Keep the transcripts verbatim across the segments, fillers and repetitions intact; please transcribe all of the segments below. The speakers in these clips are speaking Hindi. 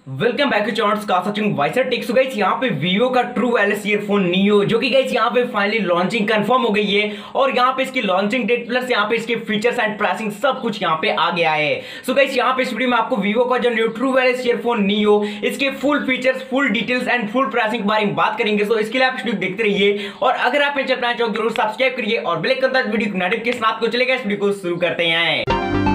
वेलकम बैक टू चैनल का Sachin wiser tech. So guys यहाँ पे Vivo का ट्रू वायरलेस ईयरफोन नियो जो कि गाइस यहाँ पे फाइनली लॉन्चिंग कंफर्म हो गई है और यहाँ पे इसकी लॉन्चिंग डेट प्लस यहाँ पे इसके फीचर्स एंड प्राइसिंग सब कुछ यहाँ पे आ गया है। सो गाइस यहाँ पे इस वीडियो में आपको Vivo का जो new true wireless earphone neo इसके full features, full details and full pricing के बारे में बात करेंगे। सो इसके लिए आप वीडियो देखते रहिए और अगर आप चैनल पर नए जरूर सब्सक्राइब करिए और बेल आइकन दबाकर वीडियो को नोटिफिकेशन आपको चलेगा। इस वीडियो को शुरू करते हैं।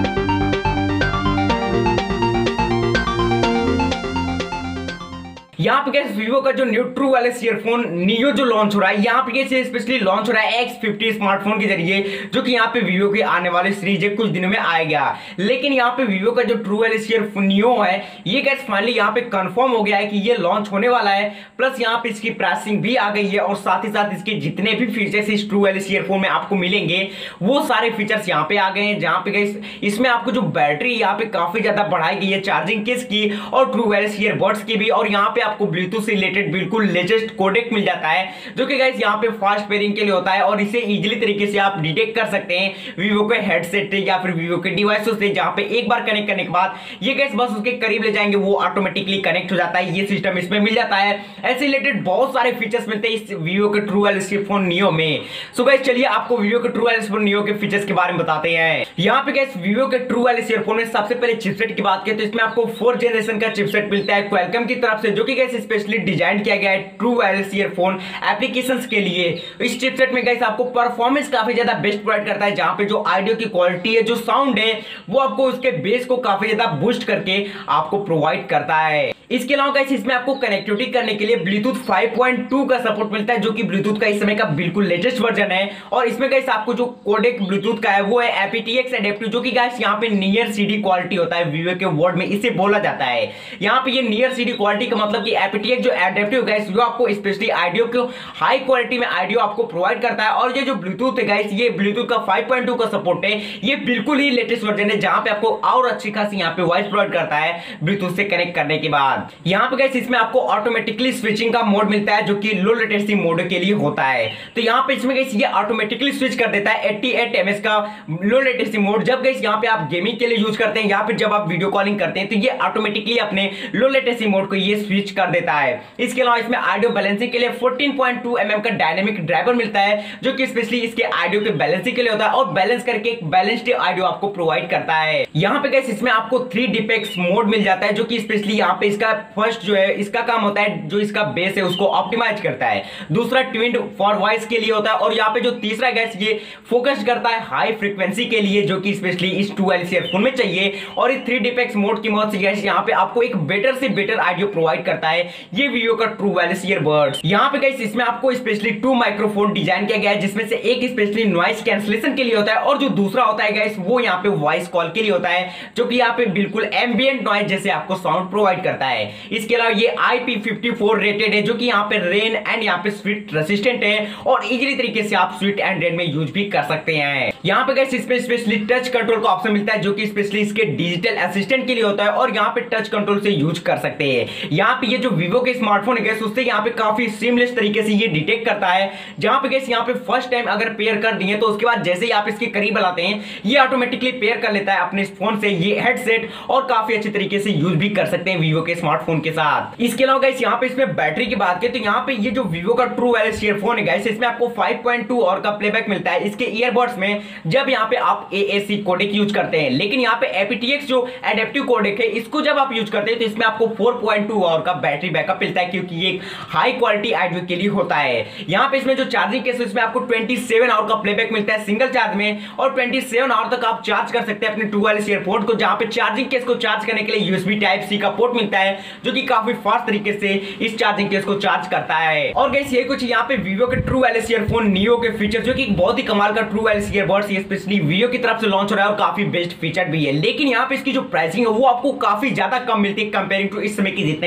यहाँ पे गाइस Vivo का जो new true wireless earphone neo जो लॉन्च हो रहा है, यहाँ पे गाइस स्पेशली लॉन्च हो रहा है एक्स फिफ्टी स्मार्टफोन के जरिए जो कि यहाँ पे Vivo के आने वाले सीरीज है कुछ दिनों में आएगा। लेकिन यहाँ पे Vivo का जो ट्रू वायरलेस ईयरफोन नियो है ये गाइस फाइनली यहाँ पे कंफर्म हो गया है कि ये लॉन्च होने वाला है। प्लस यहाँ पे इसकी प्राइसिंग भी आ गई है और साथ ही साथ इसके जितने भी फीचर्स इस ट्रू वायरलेस ईयरफोन में आपको मिलेंगे वो सारे फीचर्स यहाँ पे आ गए हैं। जहाँ पे गाइस इसमें आपको जो बैटरी यहाँ पे काफी ज्यादा बढ़ाई गई है चार्जिंग केस की और ट्रू वायरलेस ईयरबड्स की भी, और यहाँ पे आपको ब्लूटूथ से रिलेटेड बिल्कुल लेटेस्ट कोडेक मिल जाता है जो कि गाइस यहाँ पे फास्ट पेयरिंग के लिए होता है और इसे इजीली तरीके से आप डिटेक्ट कर सकते हैं Vivo के हेडसेट या फिर Vivo के डिवाइसों से, जहाँ पे एक बार कनेक्ट करने के बाद ये गाइस बस उसके करीब ले जाएंगे वो ऑटोमेटिकली कनेक्ट हो जाता है। ये सिस्टम इसमें मिल जाता है। ऐसे रिलेटेड बहुत सारे फीचर्स मिलते हैं इस Vivo के ट्रू वायरलेस ईयरफोन नियो में। सो गाइस चलिए आपको Vivo के ट्रू वायरलेस ईयरफोन नियो के फीचर्स के बारे में बताते हैं। यहाँ पे गाइस Vivo के ट्रू वायरलेस ईयरफोन में सबसे पहले चिपसेट की बात करें तो इसमें आपको फोर्थ जनरेशन का चिपसेट मिलता है Qualcomm की तरफ से, जो कि गाइस स्पेशली डिजाइन किया गया है ट्रू वायरलेस ईयरफोन एप्लीकेशंस के लिए। इस चिपसेट में गाइस आपको परफॉर्मेंस काफी ज्यादा बेस्ट प्रोवाइड करता है, जहां पे जो ऑडियो की क्वालिटी है, जो साउंड है, वो आपको उसके बेस को काफी ज्यादा बूस्ट करके आपको प्रोवाइड करता है। इसके अलावा गाइस इसमें आपको कनेक्टिविटी करने के लिए ब्लूटूथ फाइव पॉइंट टू का सपोर्ट मिलता है जो कि ब्लूटूथ का इस समय का बिल्कुल लेटेस्ट वर्जन है। और इसमें गाइस आपको जो कोडेक ब्लूटूथ का है वो है A P T X adaptive, जो कि गाइस यहाँ पे नियर सीडी क्वालिटी होता है Vivo के वर्ड में इसे बोला जाता है। यहाँ पे ये नियर सीडी क्वालिटी का मतलब कि ए पी टी एक्स जो एडेप्टिव गाइस जो आपको स्पेशली ऑडियो को हाई क्वालिटी में ऑडियो आपको प्रोवाइड करता है। और ये जो ब्लूटूथ है गाइस ये ब्लूटूथ का फाइव पॉइंट टू का सपोर्ट है, ये बिल्कुल ही लेटेस्ट वर्जन है जहां पे आपको और अच्छी खासी यहाँ पे वॉइस प्रोवाइड करता है ब्लूटूथ से कनेक्ट करने के बाद। यहाँ पे गाइस इसमें आपको ऑटोमेटिकली स्विचिंग का मोड मिलता है जो कि लो लेटेंसी मोड के लिए होता है। तो यहाँ पे इसमें गाइस ये ऑटोमेटिकली स्विच कर देता है एटी एट एम एच का लो लेटेंसी मोड। जब गाइस यहाँ पे आप गेमिंग के लिए यूज करते हैं या फिर जब आप वीडियो कॉलिंग करते हैं तो ये ऑटोमेटिकली अपने लो लेटेंसी मोड को ये स्विच कर देता है। इसके अलावा इसमें ऑडियो बैलेंसिंग के लिए fourteen point two M M का डायनेमिक ड्राइवर मिलता है जो कि स्पेशली इसके ऑडियो के बैलेंसिंग के लिए होता है और बैलेंस करके एक बैलेंस्ड ऑडियो आपको प्रोवाइड करता है। यहाँ पे गाइस इसमें आपको थ्री डिपेक्स मोड मिल जाता है जो कि स्पेशली यहाँ पे इसका फर्स्ट जो है इसका काम होता है जो इसका बेस है उसको ऑप्टिमाइज करता है। दूसरा ट्विन फॉर वॉइस के लिए होता है और यहाँ पे जो तीसरा गाइस ये फोकस करता है हाई फ्रीक्वेंसी के लिए जो कि स्पेशली इस ट्रू वायरलेस ईयरफोन में चाहिए। और इस थ्री डिपेक्स मोड की मदद से गाइस यहाँ पे आपको एक बेटर से बेटर ऑडियो प्रोवाइड करता है ये Vivo का ट्रू वायरलेस ईयरबड्स। यहाँ पे गाइस इसमें आपको स्पेशली टू माइक्रोफोन डिजाइन किया गया है जिसमें से एक स्पेशली नॉइस कैंसलेशन के लिए होता है और जो दूसरा होता है गाइस वो यहाँ पे वॉइस कॉल के लिए होता है जो कि यहाँ पे बिल्कुल एम्बिएंट नॉइस जैसे आपको साउंड प्रोवाइड करता है। इसके अलावा ये I P fifty four rated है जो कि यहाँ पे रेन एंड यहाँ पे स्वीट रेसिस्टेंट है और इजीली तरीके से आप स्वीट एंड रेन में यूज भी कर सकते हैं। यहाँ पे गाइस इसमें स्पेशली टच कंट्रोल का ऑप्शन मिलता है जो कि स्पेशली इसके डिजिटल असिस्टेंट के लिए होता है और यहाँ पे टच कंट्रोल से यूज कर सकते हैं। यहाँ पे ये जो Vivo के स्मार्टफोन है गाइस उससे यहाँ पे काफी सीमलेस तरीके से ये डिटेक्ट करता है। जहां पे गाइस यहाँ पे फर्स्ट टाइम अगर पेयर कर दिए तो उसके बाद जैसे ही आप इसके करीब लाते हैं ये ऑटोमेटिकली पेयर कर लेता है अपने फोन से ये हेडसेट और काफी अच्छे तरीके से यूज भी कर सकते हैं Vivo के स्मार्टफोन के साथ। इसके अलावा गाइस यहाँ पे इसमें बैटरी की बात करें तो यहाँ पे ये जो Vivo का ट्रू वायरलेस ईयरफोन है गाइस इसमें आपको फाइव पॉइंट टू और का प्लेबैक मिलता है इसके ईयरबड्स में जब यहाँ पे आप ए ए सी कोडेक यूज करते हैं। लेकिन यहाँ पे ए पी टी एक्स जो एडेप्टिव कोडेक है इसको जब आप यूज करते हैं तो इसमें आपको फोर पॉइंट टू और का बैटरी बैकअप मिलता है क्योंकि ये हाई क्वालिटी ऑडियो के लिए होता है। यहाँ पे इसमें जो चार्जिंग केस है इसमें आपको ट्वेंटी सेवन आवर का प्लेबैक मिलता है सिंगल चार्ज में और ट्वेंटी सेवन आवर तक आप चार्ज कर सकते हैं अपने ट्रू वायरलेस ईयरफोन को, जहाँ पे चार्जिंग केस को चार्ज करने के लिए यूएसबी टाइप सी का पोर्ट मिलता है जो कि काफी फास्ट तरीके से इस चार्जिंग केस को चार्ज करता है। और गाइस ये कुछ यहाँ पे Vivo के ट्रू वायरलेस ईयरफोन नियो के फीचर जो कि बहुत ही कमाल का ट्रू वायरलेस ईयरबड्स ये स्पेशली Vivo की तरफ से लॉन्च हो रहा है और काफी बेस्ट फीचर भी है। लेकिन यहाँ पे इसकी जो प्राइसिंग है वो आपको काफी ज्यादा कम मिलती है कंपेयरिंग टू इस समय की जितने भी ईयरफोन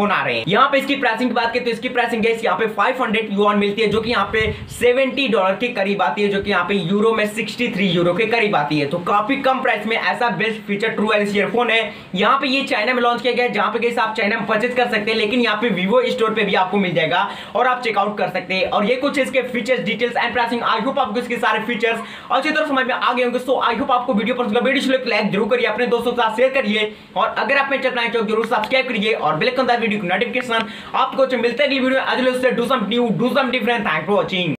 ईयरफोन आ रहे हैं। यहाँ पे इसकी प्राइसिंग की बात करें तो इसकी प्राइसिंग है यहाँ पे फाइव हंड्रेड युआन मिलती है, जो कि यहाँ पे सेवेंटी डॉलर के करीब आती है, जो कि यहाँ पे यूरो में सिक्सटी थ्री यूरो के करीब आती है। तो काफी कम प्राइस में ऐसा best feature true wireless earphone है। यहाँ पे ये चाइना में लॉन्च किया गया है, जहां पे आप चाइना में परचेज कर सकते हैं, लेकिन यहाँ पे वीवो स्टोर पे भी आपको मिल जाएगा और आप चेकआउट कर सकते हैं। और ये कुछ इसके features, details and pricing. I hope आपको इसके सारे फीचर्स अच्छी तरह समझ में आ गए होंगे। सो आई होप आपको वीडियो पसंद आया, वीडियो को लाइक जरूर करिए, अपने दोस्तों के साथ शेयर करिए, और अगर आप मेरे चैनल नए हो जरूर सब्सक्राइब करिए और बेल आइकन दबाइए वीडियो की नोटिफिकेशन आपको मिलता है अगली वीडियो में। आज do some new do some different. Thanks for watching.